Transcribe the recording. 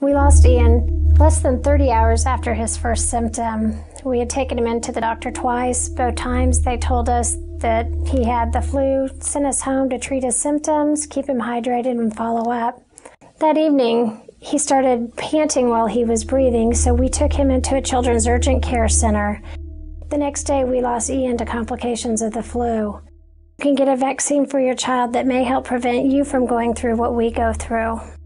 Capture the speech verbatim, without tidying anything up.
We lost Ian less than thirty hours after his first symptom. We had taken him into the doctor twice. Both times they told us that he had the flu, sent us home to treat his symptoms, keep him hydrated, and follow up. That evening, he started panting while he was breathing, so we took him into a children's urgent care center. The next day, we lost Ian to complications of the flu. You can get a vaccine for your child that may help prevent you from going through what we go through.